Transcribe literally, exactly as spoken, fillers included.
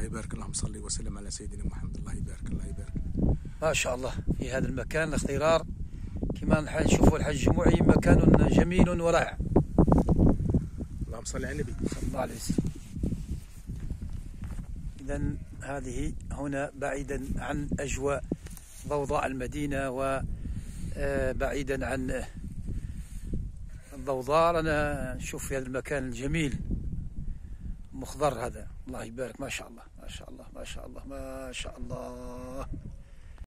يبارك. اللهم صل وسلم على سيدنا محمد. الله يبارك الله يبارك. ما شاء الله في هذا المكان الاخترار كما نشوفوا الحج الجموعي مكان جميل ورائع. اللهم صل على النبي صلى الله عليه وسلم. إذا هذه هنا بعيدا عن أجواء ضوضاء المدينة وبعيدا عن الضوضاء، رانا نشوف في هذا المكان الجميل مخضر هذا. الله يبارك. ما شاء الله ما شاء الله ما شاء الله ما شاء الله.